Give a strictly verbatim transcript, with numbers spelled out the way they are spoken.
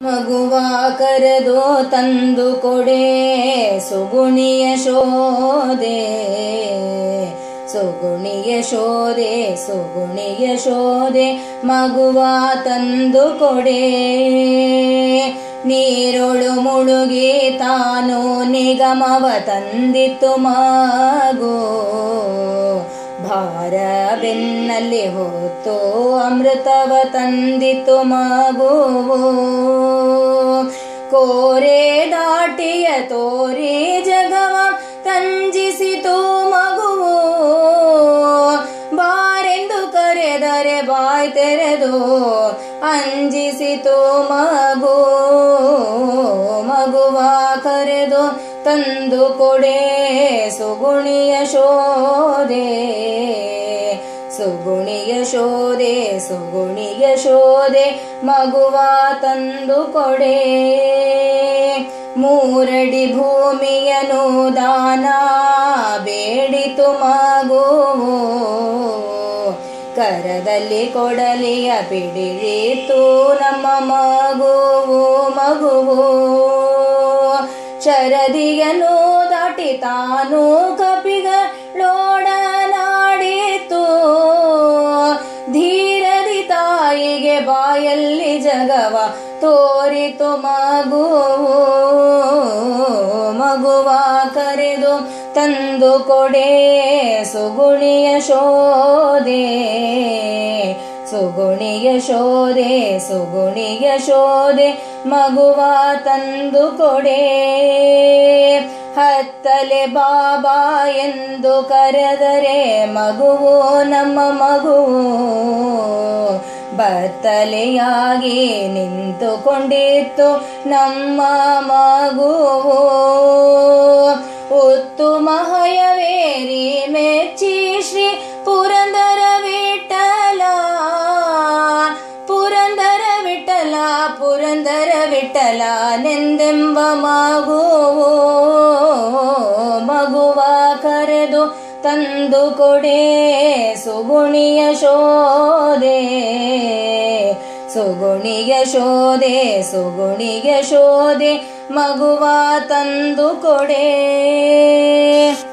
ಮಗುವ ಕರೆದು ತಂದು ಕೊಡೆ ಸುಗುಣಿಯ ಶೋದೆ ಸುಗುಣಿಯ ಶೋದೆ ಸುಗುಣಿಯ ಶೋದೆ ಮಗುವ ತಂದು ಕೊಡೆ ನೀರೊಳು ಮುಳುಗಿ ತಾನು ನಿಗಮವ ತಂದಿತ್ತು ಮಗು ಭಾರ ಬೆನ್ನಲ್ಲಿ ಹೊತ್ತು ಅಮೃತವ ತಂದಿತ್ತು ಮಗುವು ಕೋರೆ ದಾಟಿಯ ತೋರಿ ಜಗವ ತಂಜಿಸಿತು ಮಗುವು ಬಾರೆಂದು ಕರೆದರೆ ಬಾಯ್ ತೆರೆದು ಅಂಜಿಸಿತು ಮಗು ಮಗುವ ಕರೆದು ತಂದು ಕೊಡೆ ಸುಗುಣಿಯ ಶೋದೆ ಸುಗುಣಿಯ ಶೋದೆ ಸುಗುಣಿಯ ಶೋದೆ ಮಗುವ ತಂದು ಕೊಡೆ ಮೂರಡಿ ಭೂಮಿಯನು ದಾನ ಬೇಡಿತು ಮಗುವು ಕರದಲ್ಲಿ ಕೊಡಲಿಯ ಬಿಡಿತು ನಮ್ಮ ಮಗುವು ಮಗುವು ಶರದಿಯನು ದಾಟಿ ತಾನು ಕಪಿಗಳೋಡನಾಡಿತು ಧೀರದಿ ತಾಯಿಗೆ ಬಾಯಲ್ಲಿ ಜಗವ ತೋರಿತು ಮಗುವು ಮಗುವ ಕರೆದು ತಂದು ಕೊಡೆ ಸುಗುಣಿಯ ಶೋದೆ ಸುಗುಣಿಯ ಶೋದೆ ಸುಗುಣಿಯ ಶೋದೆ ಮಗುವ ತಂದು ಕೊಡೆ ಹತ್ತಲೆ ಬಾಬಾ ಎಂದು ಕರೆದರೆ ಮಗುವು ನಮ್ಮ ಮಗುವು ಬತ್ತಲೆಯಾಗಿ ನಿಂತುಕೊಂಡಿತ್ತು ನಮ್ಮ ಮಗುವು ಉತ್ತು ಮಹಯವೇರಿ ಮೆಚ್ಚಿ ಶ್ರೀ ಪುರಂದರ ವಿಠಲ ಪುರಂದರ ವಿಠಲ ಪುರಂದರ ವಿಠಲ ನೆಂದೆಂಬ ಮಗುವು ಮಗುವ ಕರೆದು ತಂದು ಕೊಡೆ ಸುಗುಣಿಯ ಶೋದೆ ಸುಗುಣಿಯ ಶೋದೆ ಸುಗುಣಿಯ ಶೋದೆ ಮಗುವ ತಂದು ಕೊಡೆ.